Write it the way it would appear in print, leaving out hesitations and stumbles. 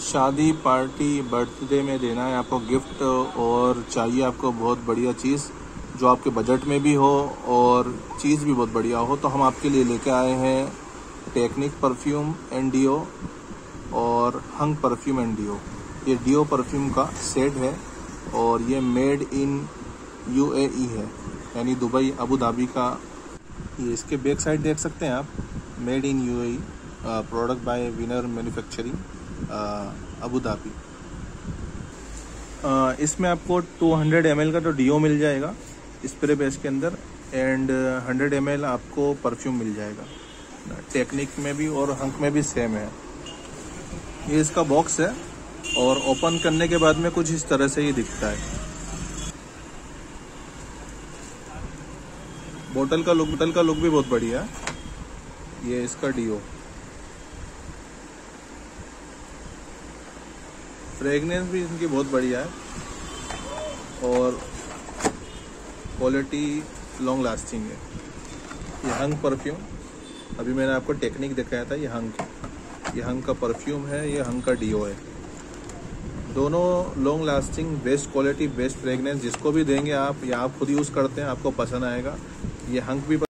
शादी party birthday में देना है आपको गिफ्ट, और चाहिए आपको बहुत बढ़िया चीज़ जो आपके बजट में भी हो और चीज़ भी बहुत बढ़िया हो, तो हम आपके लिए लेके आए हैं टेक्निक परफ्यूम एंड डियो और हंग परफ्यूम एंड डियो। ये डियो परफ्यूम का सेट है और ये मेड इन UAE है, यानी दुबई अबू धाबी का। ये इसके बैक साइड देख सकते हैं आप, made in UAE, product by Winner manufacturing Abu Dhabi. इसमें आपको 200 ml का तो डियो मिल जाएगा स्प्रे बेस के अंदर, एंड 100 ml आपको परफ्यूम मिल जाएगा। टेक्निक में भी और हंक में भी सेम है। ये इसका बॉक्स है और ओपन करने के बाद में कुछ इस तरह से ये दिखता है। बोतल का लुक भी बहुत बढ़िया है। ये इसका डियो, फ्रेगनेंस भी इनकी बहुत बढ़िया है और क्वालिटी लॉन्ग लास्टिंग है। ये हंग परफ्यूम, अभी मैंने आपको टेक्निक दिखाया था, ये हंग का परफ्यूम है, ये हंग का डियो है। दोनों long lasting, best quality, best fragrance. जिसको भी देंगे आप या आप खुद यूज़ करते हैं आपको पसंद आएगा। ये हंग भी